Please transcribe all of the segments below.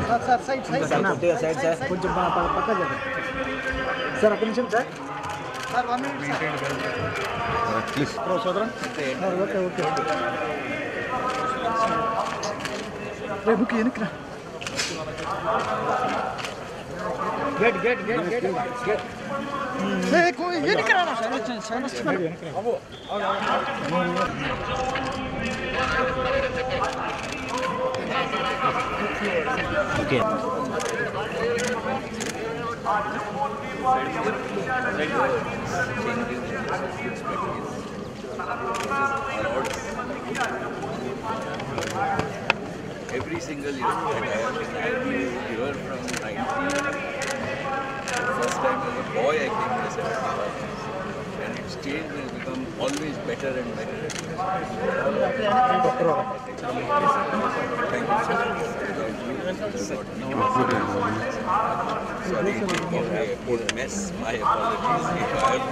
Sir side side కొద్దిగా side sir కొంచెం పక్క జరగండి సార్ ఒక్క నిమిషం సార్ సార్ 1 మినిట్ ప్లీజ్ సోదరం ఓకే ఓకే బుక్ ఎన్నికరా గెట్ ఎన్నికరా okay Every single year that I have been here from 19, first time as a boy I came here 75, and it's changed and become always better and better. Thank you, sir. Sorry if I put mess. My apologies if I have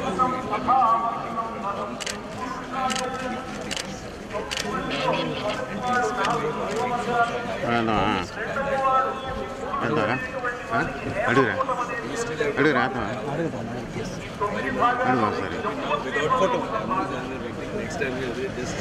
without photo. Next time we'll just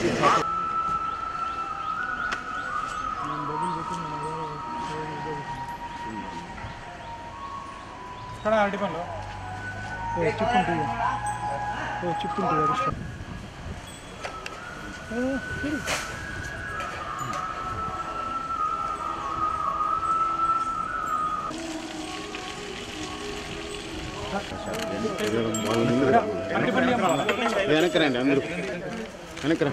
వెనకరండి అందరూ వెనకరా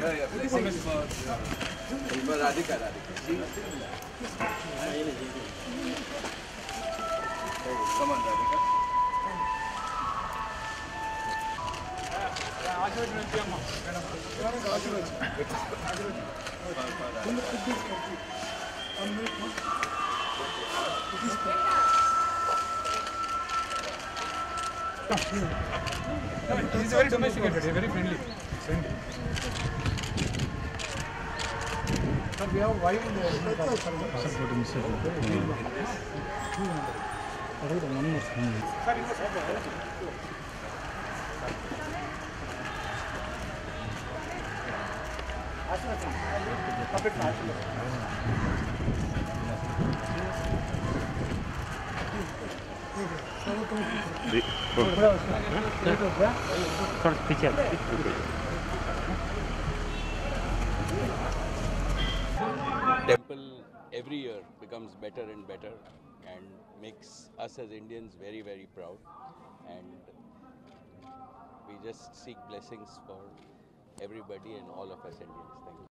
He's very domesticated, very friendly. Sir, we have wild temple every year becomes better and better and makes us as Indians very, very proud, and we just seek blessings for everybody and all of us Indians. Thank you.